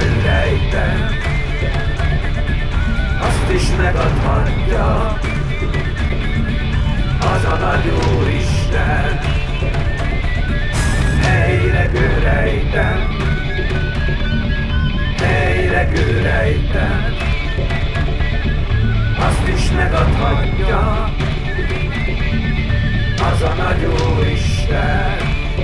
rejtem, azt is megadhatja az a nagy Úristen. Helyregő rejtem, helyregő rejtem, azt is megadhatja az a nagy Úristen.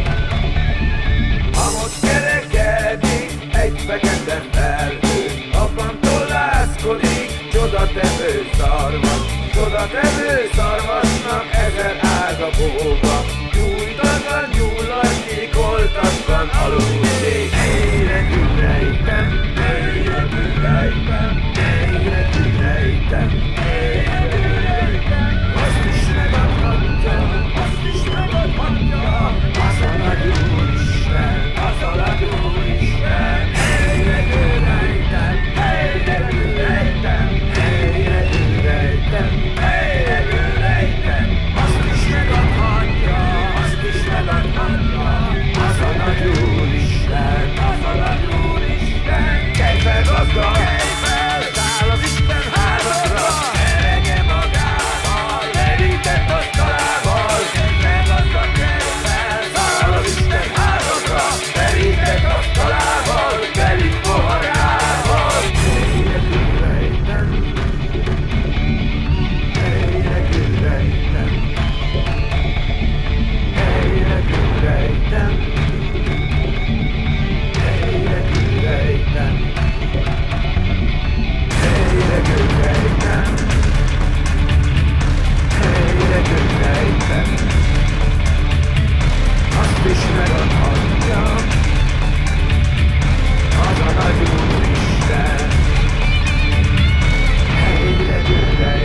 Amott kerekedik egy fekete felhő, abban tollászkodik csodatevő szarvas. Csodatevő szarvasnak 1000 ága bóga, gyújtatlan gyulladjék, oltatlan aludjék. Helyregű rejtem, helyregű rejtem, helyregű rejtem, helyregű rejtem, azt is megadhatja, azt is megadhatja az a nagy Úristen, az a nagy Úristen. Helyregű rejtem, helyregű rejtem, helyregű rejtem, helyregű rejtem, azt is megadhatja, azt is megadhatja az a nagy Úristen, az a nagy Úristen. Kelj fel, gazda, kelj fel, száll az Isten házadra, eregye magával, merített asztalával. Kelj fel, gazda, kelj fel, száll az Isten házadra, merített asztalával, teli poharával. Helyregű rejtem, helyregű rejtem, helyregű rejtem, helyregű rejtem, helyregű rejtem, helyregű rejtem, azt is megadhatja az a nagy Úristen. Helyregű rejtem.